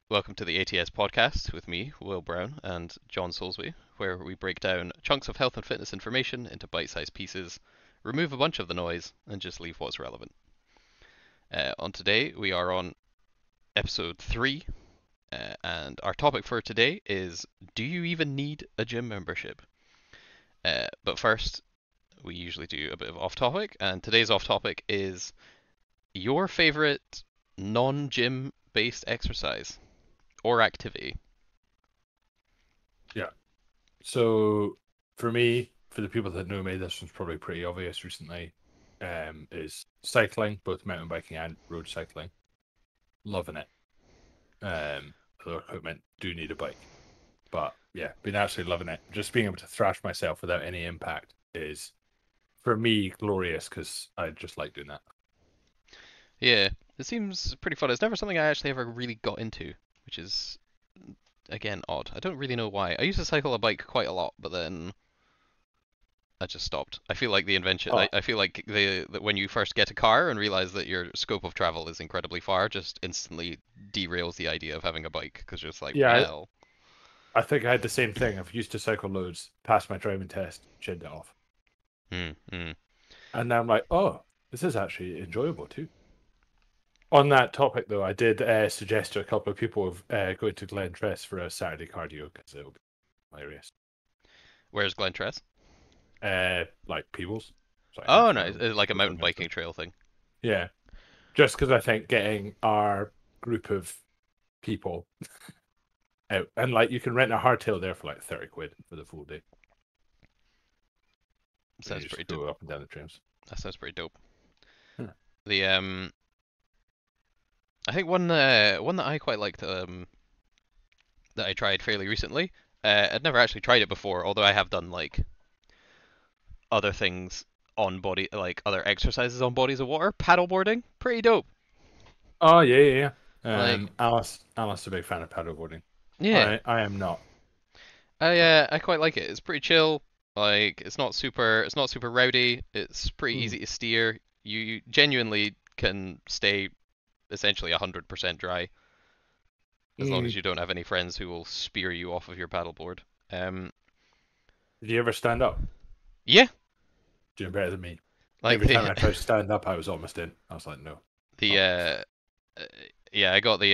Welcome to the ATS podcast with me, Will Brown, and John Soulsby, where we break down chunks of health and fitness information into bite-sized pieces, remove a bunch of the noise, and just leave what's relevant. On today, we are on episode 3, and our topic for today is, do you even need a gym membership? But first, we usually do a bit of off-topic, and today's off-topic is your favorite non-gym based exercise or activity. Yeah. So for me, for the people that know me, this one's probably pretty obvious recently. Is cycling, both mountain biking and road cycling. Loving it. Although equipment do need a bike. But yeah, been absolutely loving it. Just being able to thrash myself without any impact is, for me, glorious because I just like doing that. Yeah, it seems pretty fun. It's never something I actually ever really got into, which is again odd. I don't really know why. I used to cycle a bike quite a lot, but then I just stopped. I feel like the invention. I, Oh, I feel like that when you first get a car and realize that your scope of travel is incredibly far, just instantly derails the idea of having a bike because you're just like, yeah, well, I think I had the same thing. I've used to cycle loads, passed my driving test, chinned it off. hmm, hmm. And now I'm like, oh, this is actually enjoyable too. On that topic, though, I did suggest to a couple of people of going to Glen Tress for a Saturday cardio because it'll be hilarious. Where's Glen Tress? Like Peebles, it's like Oh half no, an hour. it's like a mountain 45 minutes. biking trail thing. Yeah, just because I think getting our group of people out and like you can rent a hardtail there for like 30 quid for the full day. And you Sounds pretty just dope. go up and down the trails. That sounds pretty dope. Huh. The I think one that I quite liked that I tried fairly recently. I'd never actually tried it before, although I have done like other things on body, like other exercises on bodies of water. Paddleboarding, pretty dope. Oh yeah. Like, Alice is a big fan of paddleboarding. yeah, I am not. I quite like it. It's pretty chill. Like, it's not super rowdy. It's pretty Hmm. easy to steer. You genuinely can stay essentially 100% dry as long as Mm. you don't have any friends who will spear you off of your paddleboard. Um, Did you ever stand up? yeah, Doing better than me. like Every time I the tried to stand up, I was almost in. I was like, no, the not this. uh, yeah,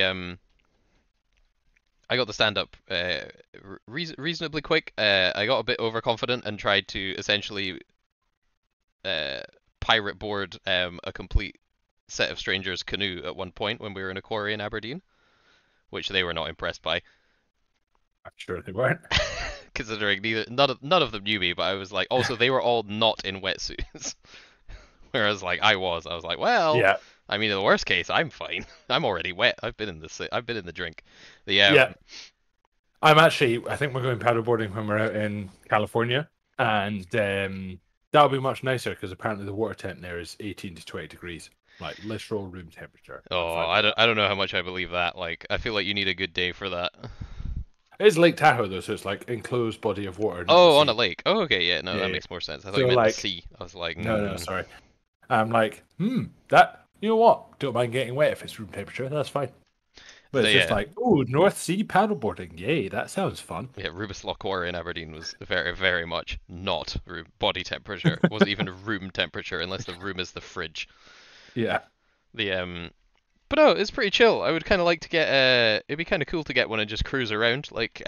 I got the stand up reasonably quick. I got a bit overconfident and tried to essentially uh, pirate board a complete set of strangers' canoe at one point when we were in a quarry in Aberdeen, which they were not impressed by, I'm sure they weren't. considering none of them knew me. But I was like, also they were all not in wetsuits, whereas like I was like, well, Yeah, I mean, in the worst case, I'm fine. I'm already wet. I've been in the drink. The yeah. I think we're going paddleboarding when we're out in California, and that'll be much nicer because apparently the water temp there is 18 to 20 degrees, like literal room temperature. I'm Oh, fine with that. I don't know how much I believe that. Like, I feel like you need a good day for that. It's Lake Tahoe though, so it's like enclosed body of water, not the Oh, on a sea. lake. Oh, okay, yeah, no, Yeah, that yeah. makes more sense. I thought you So meant the like, sea. I was like, no, sorry. I'm like, that you know what? Don't mind getting wet if it's room temperature. That's fine. But So it's just yeah, like, oh, North Sea paddleboarding. Yay, that sounds fun. yeah, Rubis Loch Quarry in Aberdeen was very, very much not room body temperature. It wasn't even room temperature unless the room is the fridge. Yeah. The but no, it's pretty chill. I would kind of like to get it'd be kind of cool to get one and just cruise around. Like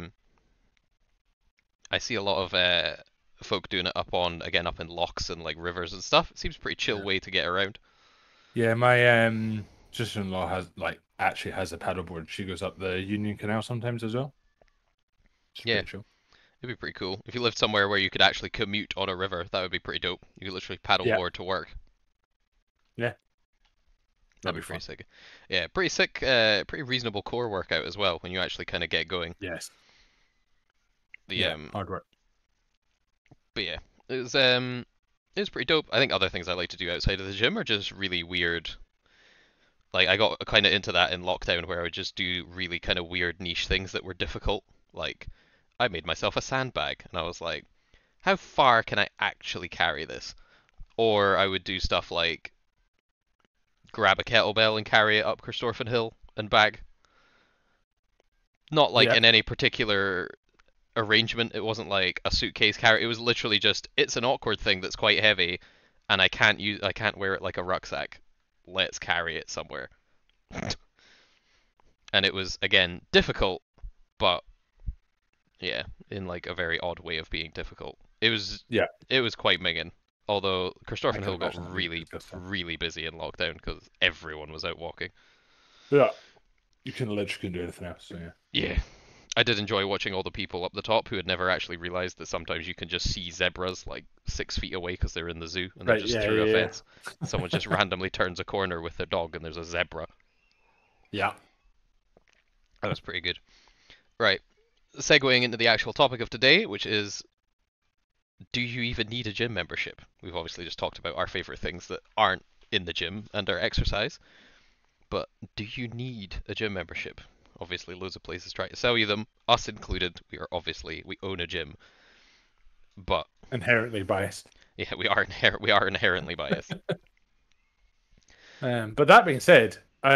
I see a lot of folk doing it up in lochs and like rivers and stuff. It seems a pretty chill way to get around. Yeah, my sister-in-law has like actually has a paddleboard. She goes up the Union Canal sometimes as well. It's Yeah, pretty chill. it'd be pretty cool. If you lived somewhere where you could actually commute on a river, that would be pretty dope. You could literally Yeah, paddleboard to work. yeah, That'd that'd be be pretty fun. sick. Yeah, pretty sick, pretty reasonable core workout as well when you actually kind of get going. Yes, The yeah, hard work. but yeah, it was pretty dope. I think other things I like to do outside of the gym are just really weird. Like I got kind of into that in lockdown where I would just do really kind of weird niche things that were difficult. Like I made myself a sandbag and I was like, how far can I actually carry this? Or I would do stuff like grab a kettlebell and carry it up Christorfen Hill and back. Not like Yeah. in any particular arrangement. It wasn't like a suitcase carry. It was literally just it's an awkward thing that's quite heavy, and I can't wear it like a rucksack. Let's carry it somewhere. And it was again difficult, but yeah, in like a very odd way of being difficult. Yeah. It was quite minging. Although I Christopher can Hill got imagine that being really disgusting. really busy in lockdown because everyone was out walking. Yeah. You can literally couldn't do anything else. So yeah. Yeah, I did enjoy watching all the people up the top who had never actually realized that sometimes you can just see zebras like 6 feet away because they're in the zoo and they're Right. just Yeah. through a Yeah. fence. Someone just randomly turns a corner with their dog and there's a zebra. Yeah. That was pretty good. Right, segueing into the actual topic of today, which is do you even need a gym membership? We've obviously just talked about our favorite things that aren't in the gym and our exercise, but do you need a gym membership? Obviously, loads of places try to sell you them, us included. We own a gym, but Inherently biased. yeah, we are inherently biased. But that being said,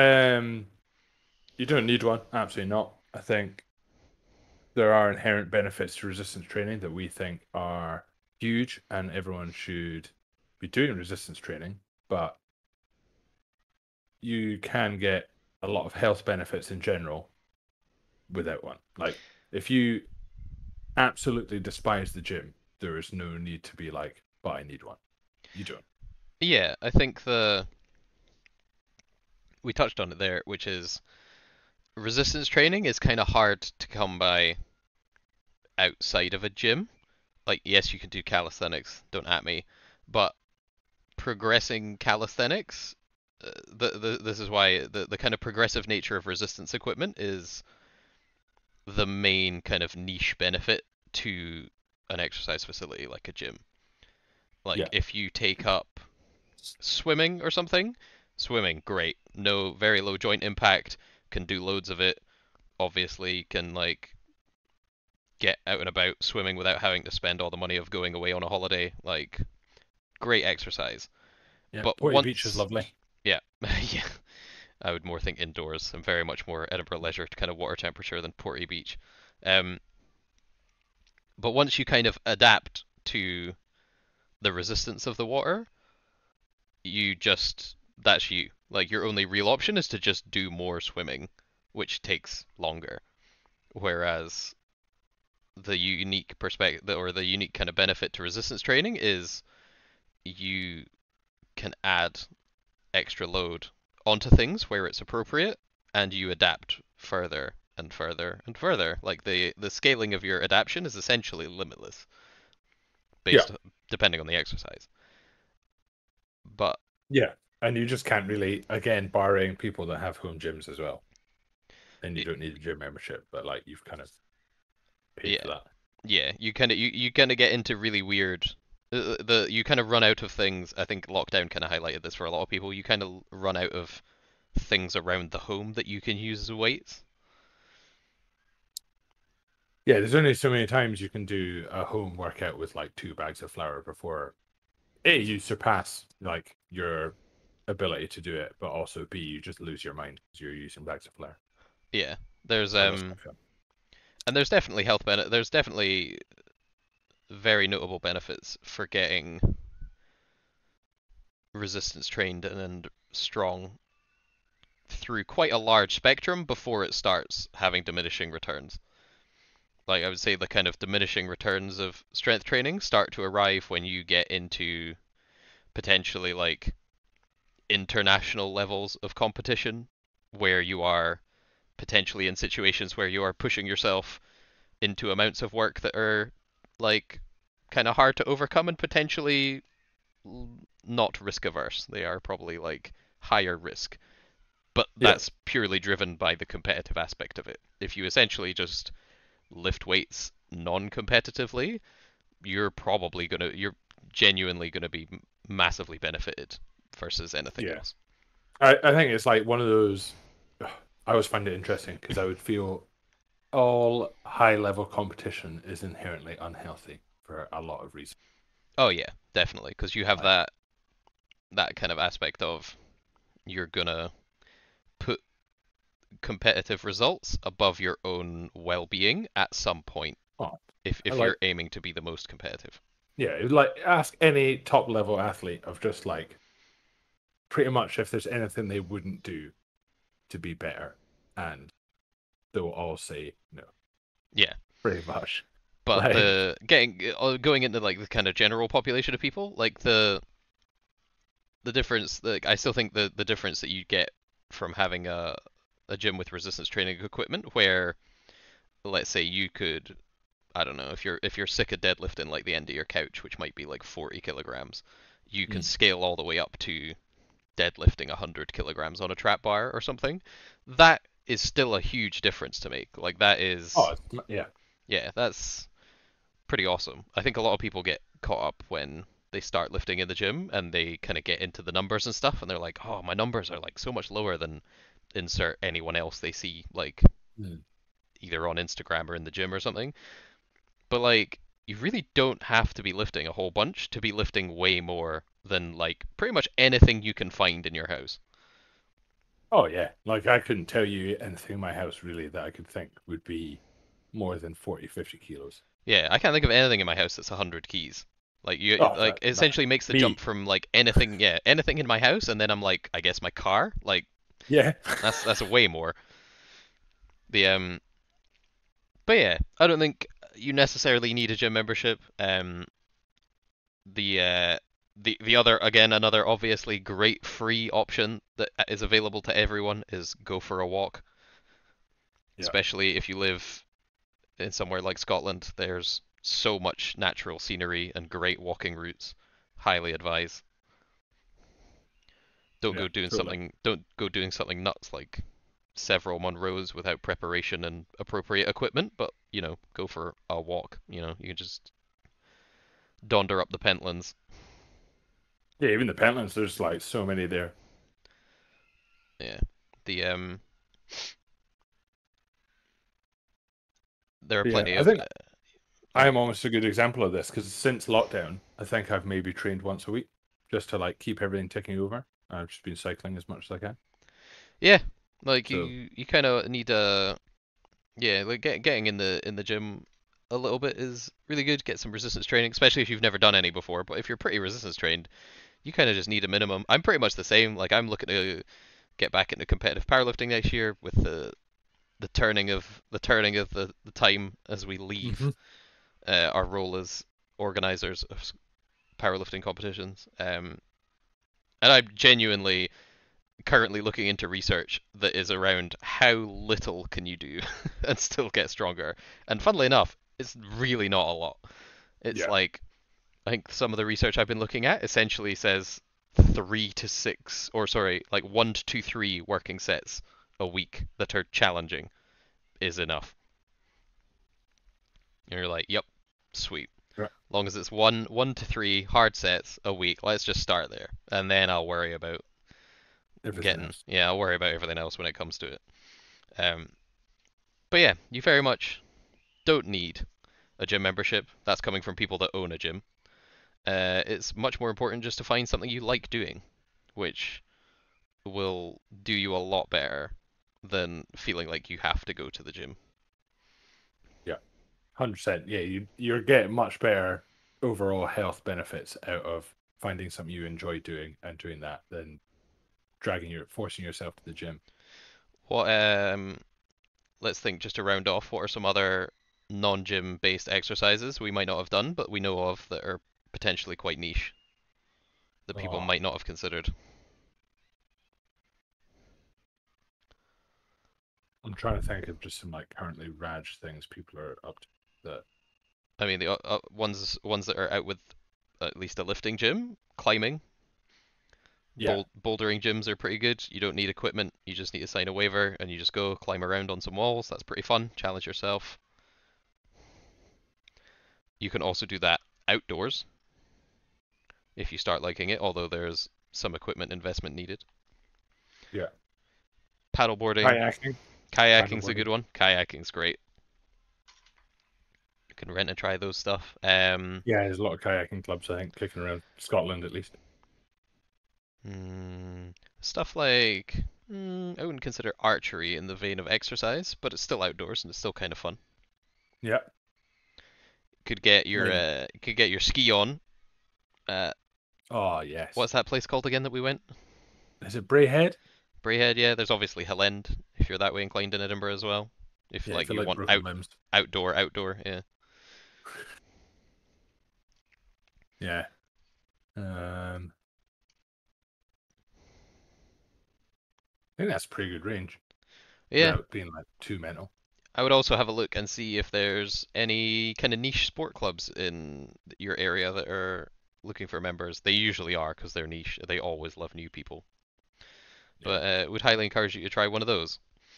you don't need one. Absolutely not. I think there are inherent benefits to resistance training that we think are huge, and everyone should be doing resistance training. But you can get a lot of health benefits in general without one. Like, if you absolutely despise the gym, there is no need to be like, but I need one. You don't. Yeah, I think the we touched on it there, which is resistance training is kind of hard to come by outside of a gym. Like, yes, you can do calisthenics, don't at me, but progressing calisthenics, this is why the kind of progressive nature of resistance equipment is the main kind of niche benefit to an exercise facility like a gym. Like, Yeah. if you take up swimming or something, swimming, great. No, very low joint impact, can do loads of it. Obviously, can like get out and about swimming without having to spend all the money of going away on a holiday. Like, great exercise. Yeah. But Porty Beach is once, lovely. yeah, yeah, I would more think indoors. I'm very much more Edinburgh leisure kind of water temperature than Porty Beach. Um, but once you kind of adapt to the resistance of the water, you just that's you. Like your only real option is to just do more swimming, which takes longer. Whereas the unique perspective or the unique kind of benefit to resistance training is you can add extra load onto things where it's appropriate and you adapt further and further and further. Like the scaling of your adaptation is essentially limitless Yeah. based depending on the exercise. But Yeah. And you just can't really, again, barring people that have home gyms as well. And you don't need a gym membership, but like you've kind of paid for yeah, that. yeah, you kind of get into really weird. The you kind of run out of things. I think lockdown kind of highlighted this for a lot of people. You kind of run out of things around the home that you can use as weights. Yeah, there's only so many times you can do a home workout with like 2 bags of flour before A, you surpass like your ability to do it, but also B, you just lose your mind because you're using bags of flour. Yeah, there's I lost my phone. and there's definitely health benefit. There's definitely very notable benefits for getting resistance trained and strong through quite a large spectrum before it starts having diminishing returns. Like I would say the kind of diminishing returns of strength training start to arrive when you get into potentially like international levels of competition where you are potentially in situations where you are pushing yourself into amounts of work that are like kind of hard to overcome and potentially not risk averse. They are probably like higher risk, but Yeah, that's purely driven by the competitive aspect of it. If you essentially just lift weights non-competitively, you're genuinely gonna be massively benefited versus anything yeah. else. I think it's like one of those. I always find it interesting because I would feel all high level competition is inherently unhealthy for a lot of reasons. Oh yeah, definitely, because you have Like, that kind of aspect of you're gonna put competitive results above your own well-being at some point Oh, I if like you're aiming to be the most competitive. yeah, it was like ask any top level athlete of just like pretty much if there's anything they wouldn't do to be better, and they'll all say no, Yeah. pretty much. But Like, the getting going into like the kind of general population of people, like the difference, I still think the difference that you get from having a gym with resistance training equipment, where let's say you could, I don't know, if you're sick of deadlifting like the end of your couch, which might be like 40 kilograms, you can mm. scale all the way up to deadlifting 100 kilograms on a trap bar or something. That is still a huge difference to make. Like that Oh, is, yeah, yeah, that's pretty awesome. I think a lot of people get caught up when they start lifting in the gym and they kind of get into the numbers and stuff, and they're like, "Oh, my numbers are like so much lower than insert anyone else they see like mm. either on Instagram or in the gym or something." But like you really don't have to be lifting a whole bunch to be lifting way more than like pretty much anything you can find in your house. Oh yeah. Like I couldn't tell you anything in my house really that I could think would be more than 40, 50 kilos. Yeah, I can't think of anything in my house that's 100 keys. Like you Oh, like it that essentially makes the jump me. from like anything, yeah, anything in my house and then I'm like, I guess my car, like Yeah. that's way more. The but yeah, I don't think you necessarily need a gym membership. The the other again another obviously great free option that is available to everyone is go for a walk, Yeah. especially if you live in somewhere like Scotland. There's so much natural scenery and great walking routes. Highly advise. Yeah. Totally. Don't go doing something nuts like several Monroes without preparation and appropriate equipment, but you know, go for a walk. You know, you can just donder up the Pentlands. Yeah, even the Pentlands, there's like so many there. Yeah. The there are Yeah, plenty I of think oh, I'm almost a good example of this because since lockdown, I think I've maybe trained once a week just to like keep everything ticking over. I've just been cycling as much as I can. yeah, like So you kind of need a yeah, like getting in the gym a little bit is really good. Get some resistance training, especially if you've never done any before. But if you're pretty resistance trained, you kind of just need a minimum. I'm pretty much the same. Like I'm looking to get back into competitive powerlifting next year with the turning of the time as we leave hmm our role as organizers of powerlifting competitions. And I'm genuinely currently looking into research that is around how little can you do and still get stronger. And funnily enough, it's really not a lot. It's yeah, like I think some of the research I've been looking at essentially says 3 to 6, or sorry, like 1 to 2, 3 working sets a week that are challenging is enough. And you're like, yep, sweet. yeah, Long as it's one to 3 hard sets a week, let's just start there, and then I'll worry about everything getting else. yeah, I'll worry about everything else when it comes to it. Um, but yeah, you very much don't need a gym membership. That's coming from people that own a gym. It's much more important just to find something you like doing, which will do you a lot better than feeling like you have to go to the gym. Yeah, 100%. Yeah, you're getting much better overall health benefits out of finding something you enjoy doing and doing that than forcing yourself to the gym. What let's think just to round off, what are some other non-gym based exercises we might not have done but we know of that are potentially quite niche that people Oh, might not have considered? I'm trying to think of just some like currently Raj things people are up to that. I mean, the ones that are out with at least a lifting gym, climbing, Yeah, bouldering gyms are pretty good. You don't need equipment. You just need to sign a waiver and you just go climb around on some walls. That's pretty fun. Challenge yourself. You can also do that outdoors if you start liking it, although there's some equipment investment needed. yeah. Paddleboarding, Kayaking, kayaking's a paddleboarding. good one. Kayaking's great. You can rent and try those stuff. Yeah, there's a lot of kayaking clubs, I think, kicking around Scotland at least. Stuff like I wouldn't consider archery in the vein of exercise, but it's still outdoors and it's still kind of fun. Yeah. Could get I your mean, ski on. oh yes. What's that place called again that we went? Is it Brayhead? Braehead, yeah. There's obviously Hellend if you're that way inclined in Edinburgh as well. If Yeah, like if you you like want broken limbs. outdoor, yeah. Yeah. I think that's a pretty good range Yeah, without being like too mental. I would also have a look and see if there's any kind of niche sport clubs in your area that are looking for members. They usually are because they're niche. They always love new people. Yeah. But would highly encourage you to try one of those.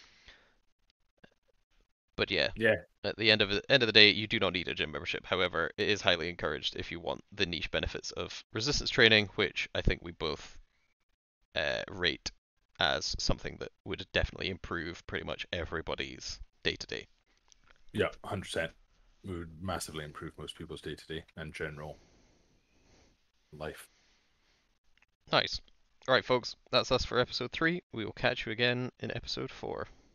But yeah, Yeah. at the end of the day, you do not need a gym membership. However, it is highly encouraged if you want the niche benefits of resistance training, which I think we both rate as something that would definitely improve pretty much everybody's day to day. Yeah, 100%. It would massively improve most people's day to day and general life. Nice. All right, folks, that's us for episode 3. We will catch you again in episode 4.